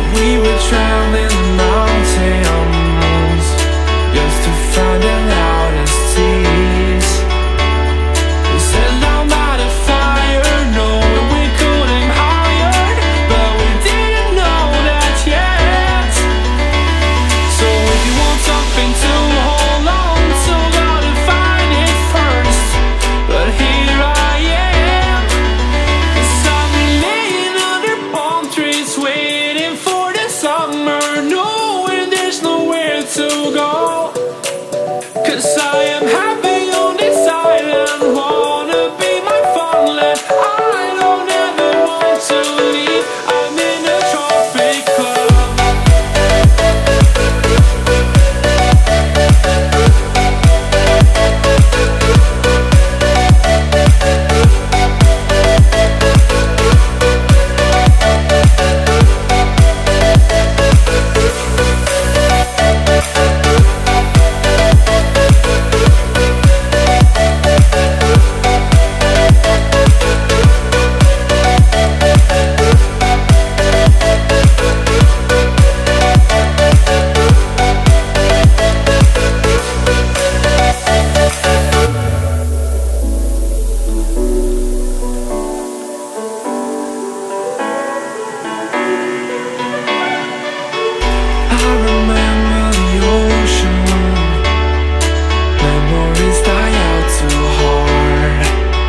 We were traveling the mountains just to find the loudest tears. We set down by the fire, knowing we could aim higher, but we didn't know that yet. So if you want something to hold on to, gotta find it first. But here I am, 'cause I've been laying under palm trees waiting for the summer, knowing there's nowhere to go. 'Cause I am happy on this island, wanna be my farmland. I don't ever want to leave, I'm in a tropic club. I remember the ocean, memories die out too hard.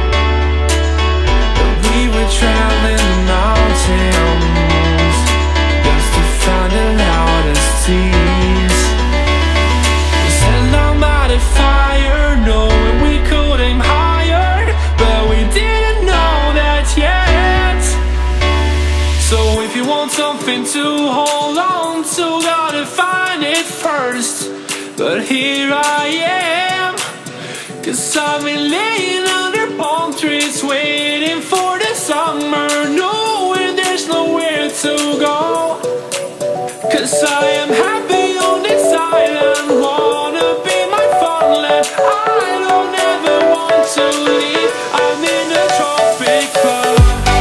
But we were traveling the mountains just to find the loudest tears. We sat down by the fire, knowing we could aim higher, but we didn't know that yet. So if you want something to hold on to, gotta find it first. But here I am, 'cause I've been laying under palm trees waiting for the summer, knowing there's nowhere to go. 'Cause I am happy on this island, wanna be my farmland. I don't ever want to leave, I'm in a tropic club.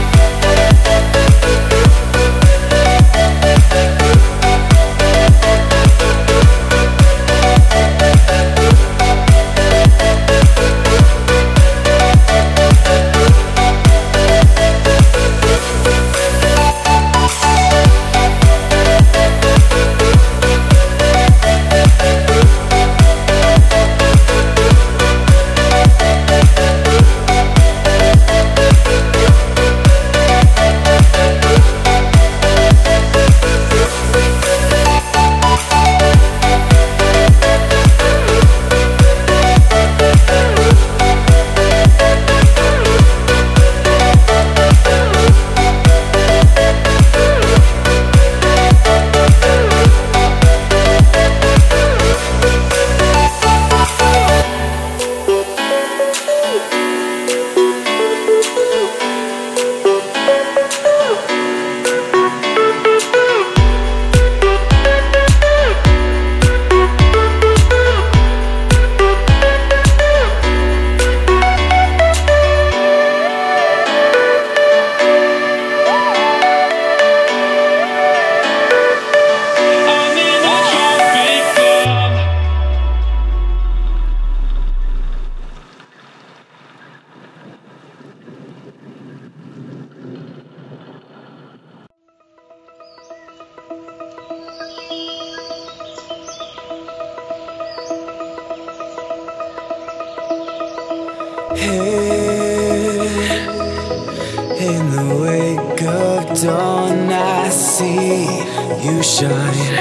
In the wake of dawn, I see you shine.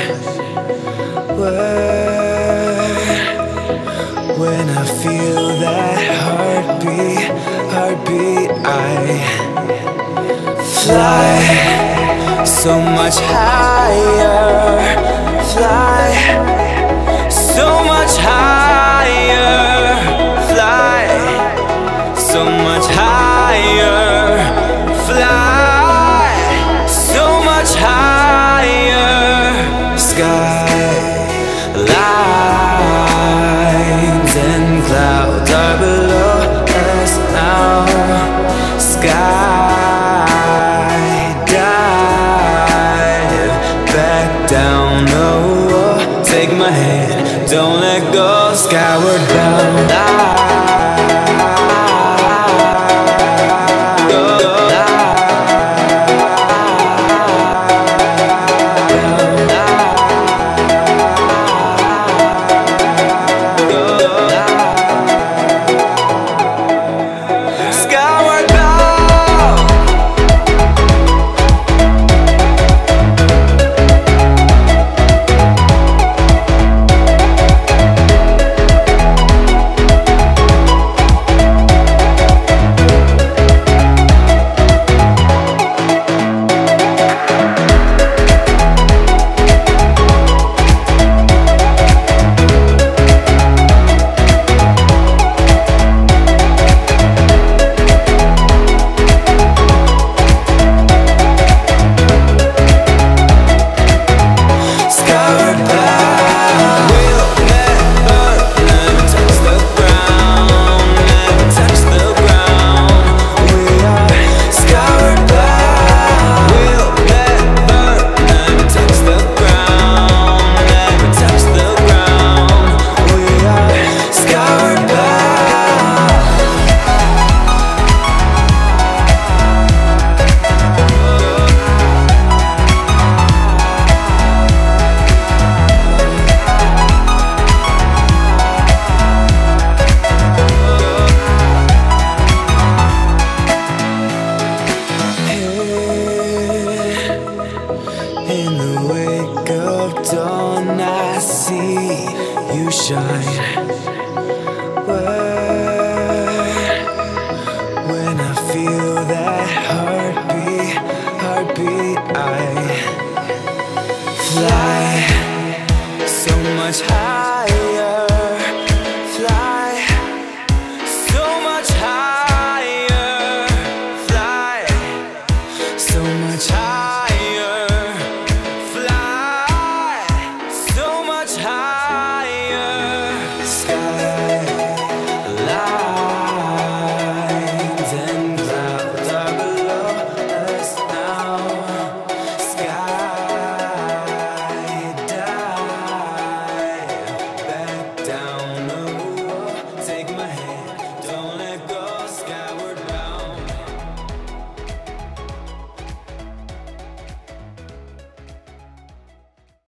When I feel that heartbeat, I fly so much higher, fly so much higher, fly so much higher, fly so much higher. Skylines and clouds are below us now. Skydive In the wake of dawn I see you shine. When I feel that heartbeat, I fly.